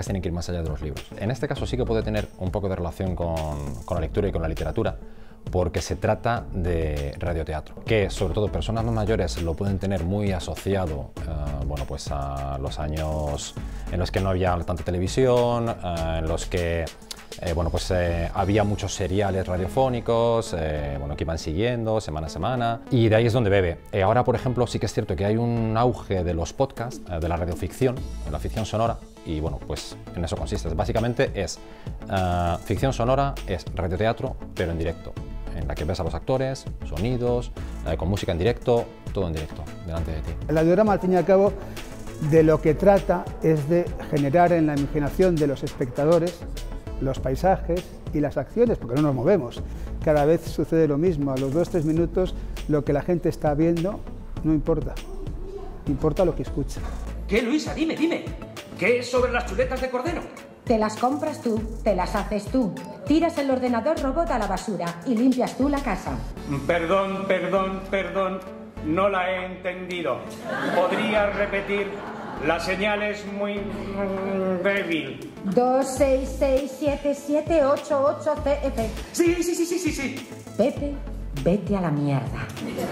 niñas tienen que ir más allá de los libros. En este caso sí que puede tener un poco de relación con la lectura y con la literatura, porque se trata de radioteatro, que sobre todo personas más mayores lo pueden tener muy asociado bueno, pues a los años en los que no había tanta televisión, en los que bueno, pues, había muchos seriales radiofónicos bueno, que iban siguiendo semana a semana, y de ahí es donde bebe. Ahora, por ejemplo, sí que es cierto que hay un auge de los podcasts, de la radioficción, de la ficción sonora, y bueno, pues en eso consiste. Básicamente es ficción sonora, es radioteatro, pero en directo, en la que ves a los actores, sonidos, con música en directo, todo en directo, delante de ti. El audiodrama, al fin y al cabo, de lo que trata es de generar en la imaginación de los espectadores los paisajes y las acciones, porque no nos movemos. Cada vez sucede lo mismo, a los 2-3 minutos lo que la gente está viendo no importa, importa lo que escucha. ¿Qué, Luisa? Dime, dime. ¿Qué es sobre las chuletas de cordero? Te las compras tú, te las haces tú, tiras el ordenador robot a la basura y limpias tú la casa. Perdón, no la he entendido. ¿Podría repetir? La señal es muy débil. 2667788CF. Sí. Pepe, vete a la mierda.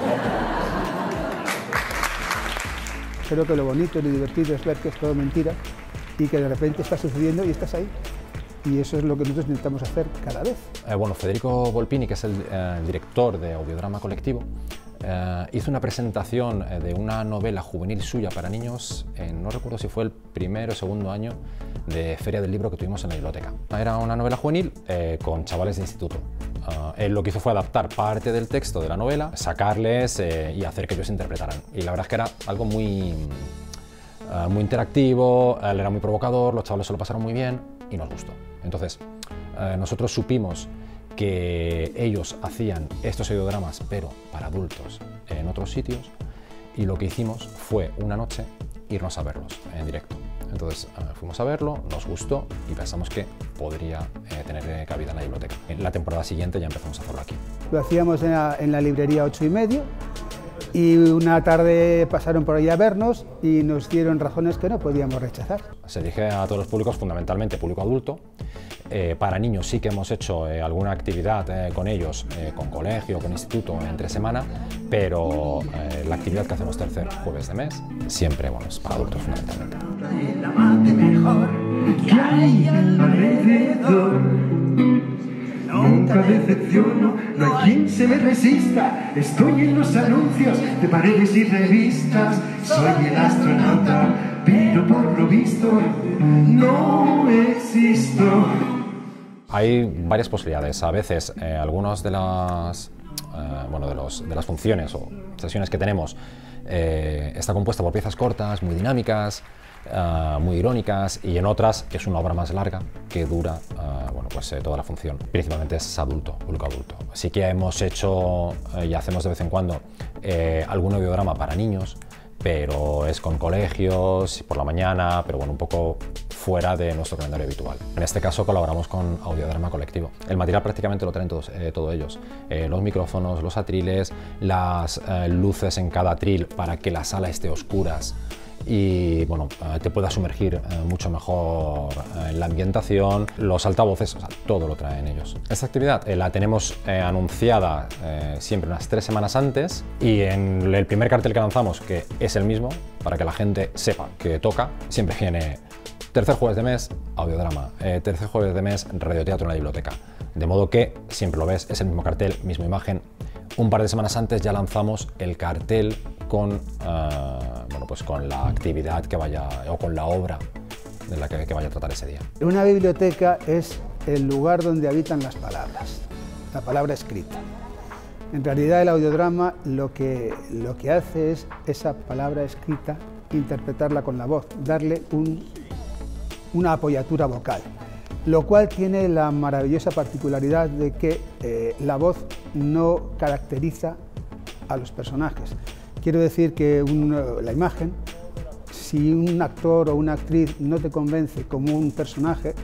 Creo que lo bonito y lo divertido es ver que es todo mentira y que de repente está sucediendo y estás ahí. Y eso es lo que nosotros intentamos hacer cada vez. Bueno, Federico Volpini, que es el director de Audiodrama Colectivo, hizo una presentación de una novela juvenil suya para niños, no recuerdo si fue el primero o segundo año de Feria del Libro que tuvimos en la biblioteca. Era una novela juvenil con chavales de instituto. Él lo que hizo fue adaptar parte del texto de la novela, sacarles y hacer que ellos interpretaran. Y la verdad es que era algo muy interactivo, él era muy provocador, los chavales se lo pasaron muy bien y nos gustó. Entonces, nosotros supimos que ellos hacían estos audiodramas, pero para adultos, en otros sitios, y lo que hicimos fue una noche irnos a verlos en directo. Entonces fuimos a verlo, nos gustó y pensamos que podría tener cabida en la biblioteca. En la temporada siguiente ya empezamos a hacerlo aquí. Lo hacíamos en la librería 8:30 y una tarde pasaron por ahí a vernos y nos dieron razones que no podíamos rechazar. Se dirige a todos los públicos, fundamentalmente público adulto. Para niños sí que hemos hecho alguna actividad con ellos, con colegio, con instituto, entre semana, pero la actividad que hacemos tercer jueves de mes siempre, bueno, es para adultos fundamentalmente. El amante mejor que hay alrededor. Nunca decepciono, no hay quien se me resista. Estoy en los anuncios de paredes y revistas. Soy el astronauta, pero por lo visto no existo. Hay varias posibilidades. A veces algunas de las de las funciones o sesiones que tenemos está compuesta por piezas cortas, muy dinámicas, muy irónicas, y en otras es una obra más larga que dura bueno, pues, toda la función. Principalmente es adulto, público adulto. Sí que hemos hecho y hacemos de vez en cuando algún audiodrama para niños, pero es con colegios, por la mañana, pero bueno, un poco fuera de nuestro calendario habitual. En este caso colaboramos con Audiodrama Colectivo. El material prácticamente lo traen todos ellos. Los micrófonos, los atriles, las luces en cada atril para que la sala esté a oscuras y bueno, te puedas sumergir mucho mejor en la ambientación, los altavoces, o sea, todo lo traen ellos. Esta actividad la tenemos anunciada siempre unas 3 semanas antes, y en el primer cartel que lanzamos, que es el mismo, para que la gente sepa que toca, siempre viene tercer jueves de mes, audiodrama, tercer jueves de mes, radioteatro en la biblioteca. De modo que siempre lo ves, es el mismo cartel, misma imagen. Un par de semanas antes ya lanzamos el cartel con, bueno, pues con la actividad que vaya, o con la obra de la que vaya a tratar ese día. Una biblioteca es el lugar donde habitan las palabras, la palabra escrita. En realidad el audiodrama lo que hace es esa palabra escrita, interpretarla con la voz, darle una apoyatura vocal, lo cual tiene la maravillosa particularidad de que la voz no caracteriza a los personajes. Quiero decir que la imagen, si un actor o una actriz no te convence como un personaje,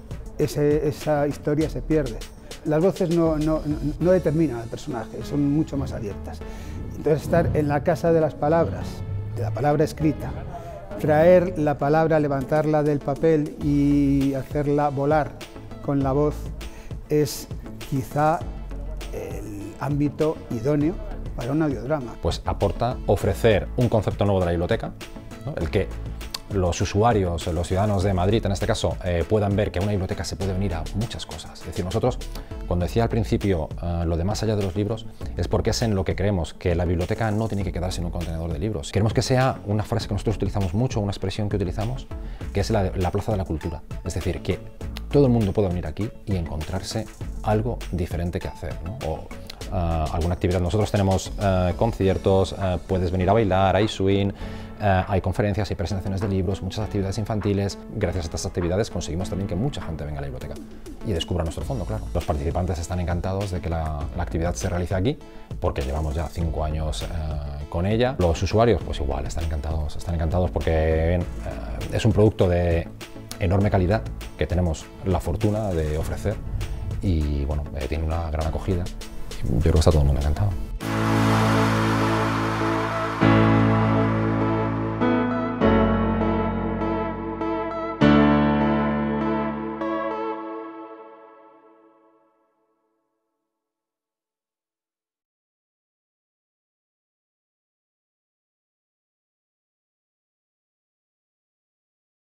esa historia se pierde. Las voces no determinan al personaje, son mucho más abiertas. Entonces, estar en la casa de las palabras, de la palabra escrita, traer la palabra, levantarla del papel y hacerla volar con la voz es quizá el ámbito idóneo para un audiodrama. Pues aporta ofrecer un concepto nuevo de la biblioteca, ¿no? El que los usuarios, los ciudadanos de Madrid en este caso, puedan ver que a una biblioteca se puede venir a muchas cosas. Es decir, nosotros, cuando decía al principio lo de más allá de los libros, es porque es en lo que creemos, que la biblioteca no tiene que quedarse en un contenedor de libros. Queremos que sea una frase que nosotros utilizamos mucho, una expresión que utilizamos, que es la plaza de la cultura. Es decir, que todo el mundo puede venir aquí y encontrarse algo diferente que hacer, ¿no? O alguna actividad. Nosotros tenemos conciertos, puedes venir a bailar, hay swing, hay conferencias, hay presentaciones de libros, muchas actividades infantiles. Gracias a estas actividades conseguimos también que mucha gente venga a la biblioteca y descubra nuestro fondo, claro. Los participantes están encantados de que la actividad se realice aquí, porque llevamos ya 5 años con ella. Los usuarios, pues igual, están encantados porque es un producto de enorme calidad que tenemos la fortuna de ofrecer y bueno, tiene una gran acogida. Yo creo que está todo el mundo encantado.